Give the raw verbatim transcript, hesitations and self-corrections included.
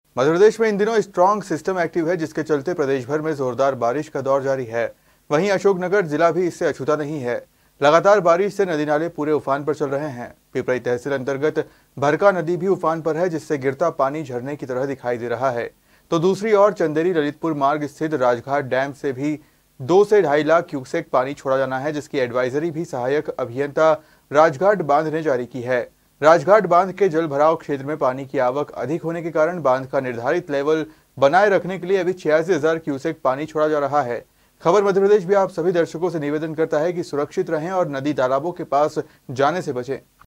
मध्य प्रदेश में इन दिनों strong system active है, जिसके चलते प्रदेश भर में जोरदार बारिश का दौर जारी है। वहीं अशोकनगर जिला भी इससे अछूता नहीं है। लगातार बारिश से नदी नाले पूरे उफान पर चल रहे हैं। पिपराई तहसील अंतर्गत भरका नदी भी उफान पर है, जिससे गिरता पानी झरने की तरह दिखाई दे रहा है। तो दूसरी ओर चंदेरी ललितपुर मार्ग स्थित राजघाट डैम से भी दो से ढाई लाख क्यूसेक पानी छोड़ा जाना है, जिसकी एडवाइजरी भी सहायक अभियंता राजघाट बांध ने जारी की है। राजघाट बांध के जल भराव क्षेत्र में पानी की आवक अधिक होने के कारण बांध का निर्धारित लेवल बनाए रखने के लिए अभी छियासी हजार क्यूसेक पानी छोड़ा जा रहा है। खबर मध्य प्रदेश भी आप सभी दर्शकों से निवेदन करता है कि सुरक्षित रहें और नदी तालाबों के पास जाने से बचें।